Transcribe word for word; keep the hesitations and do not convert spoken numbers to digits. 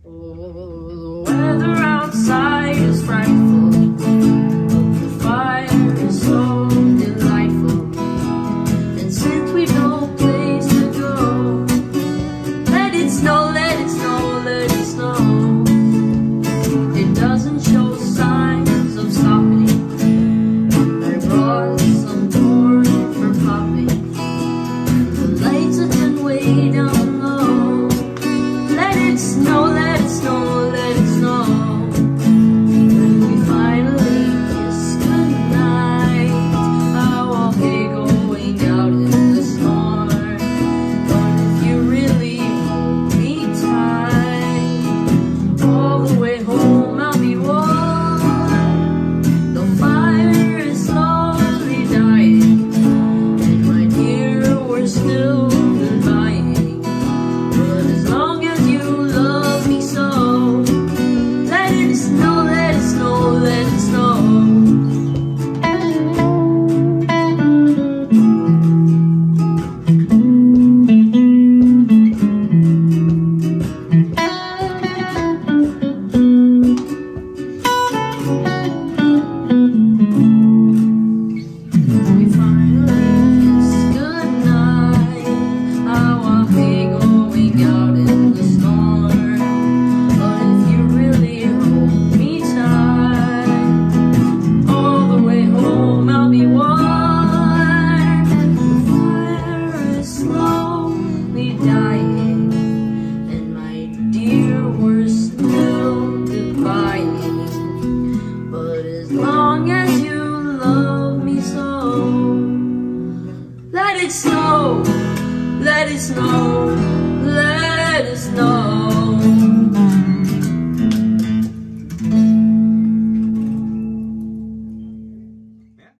Oh, the weather outside is frightful, the fire is so delightful, and since we've no place to go, let it snow, let it snow, let it snow. It doesn't show signs of stopping. I brought some corn for popping, and the lights have been way down low. Let it snow, let it snow, let it snow. When we finally kiss goodnight, I'll walk away going out in the storm. But if you really hold me tight, all the way home I'll be warm. The fire is slowly dying, and my dear, we're still goodbying. But as long as you love me so, let it snow, let it snow, let it snow. We finally kiss goodnight, I walk away going out in the storm. But if you really hold me tight, all the way home I'll be warm. The fire is slowly dying, and my dear, we're still goodbying. But as long as you love me so, let it snow, let it snow.